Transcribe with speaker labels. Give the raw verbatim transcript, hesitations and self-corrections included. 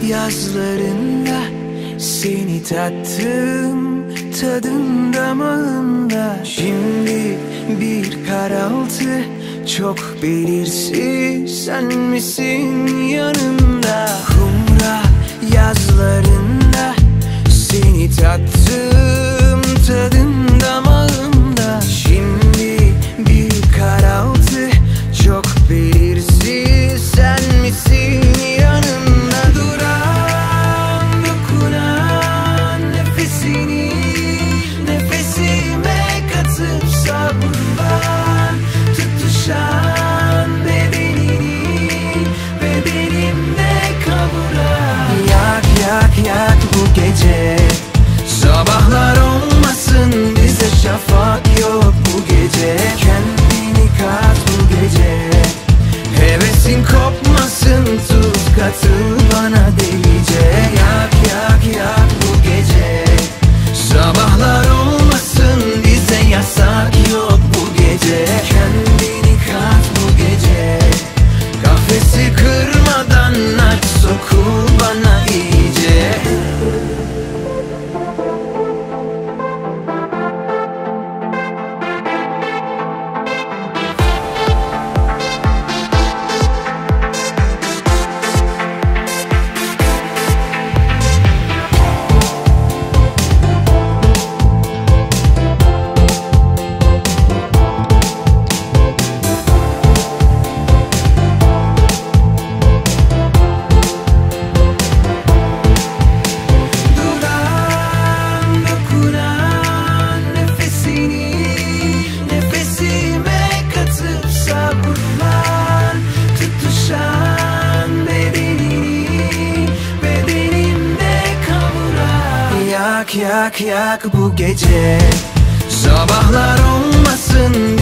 Speaker 1: yazlarında seni tattım, tadım damağımda. Şimdi bir karaltı, çok belirsiz, sen misin yanımda? Kumra yazlarında seni tattım, tadım damağımda. Şimdi bir karaltı, çok belirsiz, sen misin yanımda? Duran, dokunan nefesini nefesime katıp sabrından tutuşan bedenini bedenimde kavuran. Yak yak yak bu gece, sabahlar olmasın bize, şafak yok bu gece. Kendini kat bu gece, hevesin kopmasın, tuz katıl bana delice. Yak yak yak bu gece, sabahlar olmasın bize, yasak yok bu gece. Kendini kat bu gece, kafesi kırmadan aç, sokul bana iyice. Yak yak yak bu gece, sabahlar olmasın